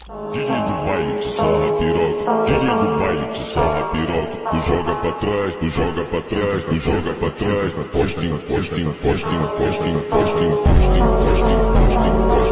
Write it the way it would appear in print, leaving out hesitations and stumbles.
DJ do baile te sarra piroca, DJ do baile te sarra piroca. Tu joga pra trás, tu joga pra trás, tu joga pra trás. Postinho, postinho, postinho, postinho, postinho, postinho, postinho, postinho.